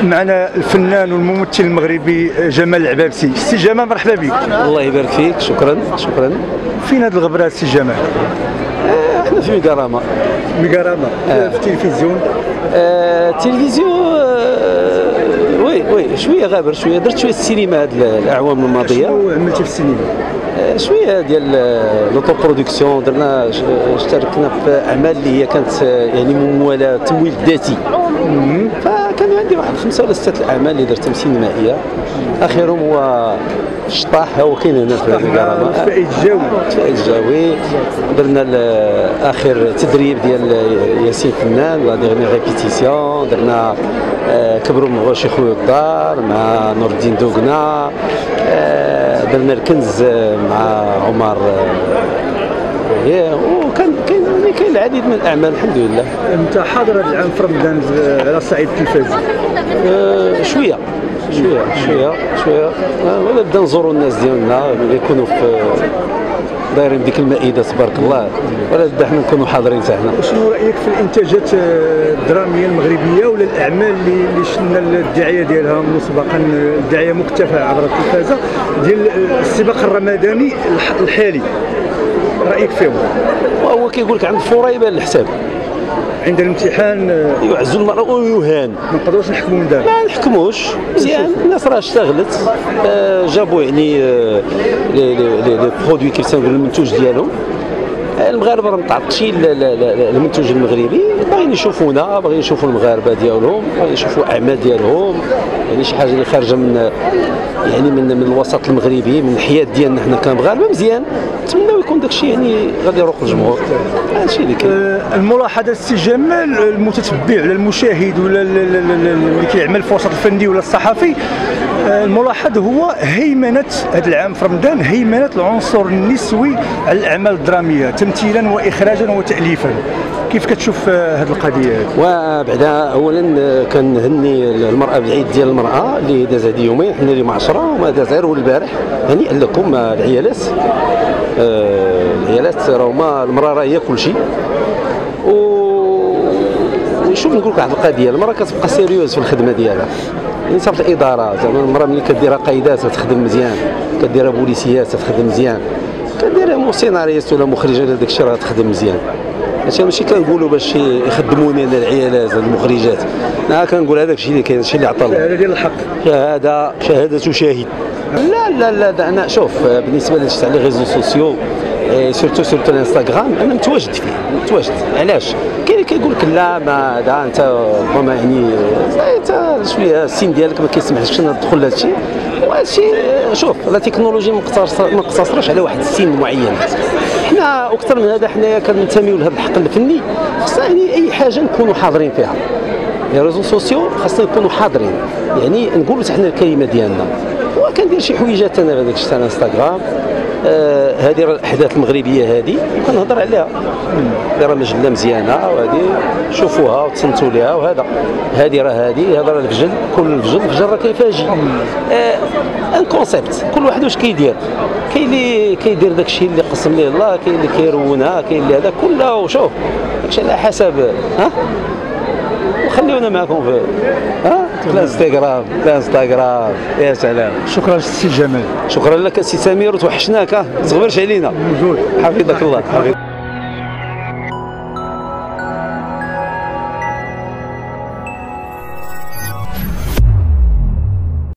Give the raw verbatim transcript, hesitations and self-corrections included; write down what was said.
معنا الفنان والممثل المغربي جمال العبابسي. سي جمال مرحبا بك. الله يبارك فيك. شكرا شكرا. فين هاد الغبره سي جمال؟ آه احنا في ميكاراما. ميكاراما آه. في التلفزيون. آه التلفزيون آه وي وي شويه غابر شويه. درت شويه السينما هاد الاعوام الماضيه. شنو عملتي في السينما؟ آه شويه ديال لوطو برودكسيون. درنا اشتركنا في اعمال اللي هي كانت يعني مموله تمويل ذاتي. فكان عندي واحد خمسه ولا سته الاعمال اللي درتهم سينمائيه. اخرهم هو الشطاح هو كاين هنا في الميكاراما. فائد الجاوي. فائد الجاوي. درنا اخر تدريب ديال ياسين فنان لا ديغني ريبيتيسيون. درنا كبروا من غوشي خويا الدار مع نور الدين دوغنا. درنا الكنز مع عمر. وكان كاين كاين العديد من الاعمال الحمد لله. انت حاضر هذا العام في رمضان على الصعيد التلفازي؟ أه شويه شويه شويه شويه ولا بدا نزوروا الناس ديالنا اللي يكونوا في دايرين ديك المائده تبارك الله، ولا بدا حنا نكونوا حاضرين حتى حنا. شنو رايك في الانتاجات الدراميه المغربيه ولا الاعمال اللي اللي شفنا الدعايه ديالها مسبقا، الدعايه مكتفى عبر التلفازه ديال السباق الرمضاني الحالي، رايك فيهم؟ وهو كيقول لك عند الفوره يبان الحساب. عند الامتحان يعز المرء ويهان. ما نقدروش نحكموا من دابا. ما نحكموش مزيان. الناس راه اشتغلت. آه جابوا يعني آه لي لي لي برودوي كيف تنقول المنتوج ديالهم. المغاربه راه متعطشين المنتوج المغربي، باغيين يشوفونا، باغيين يشوفوا المغاربه ديالهم، باغيين يشوفوا اعمال ديالهم، يعني شي حاجه اللي خارجه من يعني من من الوسط المغربي، من الحياه ديالنا حنا كمغاربه مزيان. نتمناو يكون داكشي يعني غادي يروق الجمهور. هادشي اللي كاين. الملاحظه السي جمال، المتتبع ولا المشاهد ولا اللي كيعمل في الوسط الفني ولا الصحفي، الملاحظ هو هيمنه هذا العام في رمضان، هيمنه العنصر النسوي على الاعمال الدراميه تمثيلا واخراجا وتاليفا. كيف كتشوف هذه القضيه هذه؟ وبعدا اولا كنهني المراه بالعيد ديال المراه اللي داز هذه يومين، حنا اليوم عشرة وما داز غير هو البارح. هنيئا لكم العيالات. آه العيالات راهما المراه راه هي كل شيء. و وشوف نقول لك واحد القضيه، المراه كتبقى سيريوز في الخدمه ديالها. يعني صافي الاداره زعما المراه ملي كديرها قايدات تخدم مزيان، كديرها بوليسيات تخدم مزيان، كديرها مو سيناريست ولا مخرجه داك الشيء راه تخدم مزيان. هادشي ماشي كنقولوا باش يخدموني انا العيالات المخرجات، انا كنقول هذاك الشيء اللي كاين، هادشي اللي عطى الله. هذا ديال الحق. شهاده شهاده شاهد. لا لا لا انا شوف بالنسبه لي على لي ريزو سوسيو سورتو سورتو الانستغرام انا متواجد فيه متواجد. علاش؟ كاين اللي كيقول لك لا ما هذا انت ربما يعني انت شويه السن ديالك ما كيسمحلكش تدخل لهذا الشيء. وهادشي شوف لا تكنولوجيا ما مقتصرش على واحد السن معين. حنا اكثر من هذا حنايا كننتميو لهذا الحقل الفني، خصنا يعني اي حاجه نكونوا حاضرين فيها. لي ريزو سوسيو خاصنا نكونوا حاضرين، يعني نقولوا حنا الكلمه ديالنا. وكندير شي حويجات انا في هذاك الشيء تاع الانستغرام. آه هذه راه الاحداث المغربيه هذه وكنهضر عليها. هذه راه مجله مزيانه وهذه شوفوها وتصنتوا ليها. وهذا هذه راه هذه هذا راه الفجل، كل الفجل الفجل راه كيفاجئ. آه ان كونسيبت كل واحد واش كيدير. كاين اللي كيدير داك الشيء اللي قسم ليه الله، كاين اللي كيرونها، كاين اللي هذا كله. شوف داكشي على حسب ها. وخليونا معكم في ها في الانستغرام في الانستغرام. يا سلام. شكرا سي جمال. شكرا لك سي سمير وتوحشناك. ها ما تغبرش علينا. موجود. حفظك الله.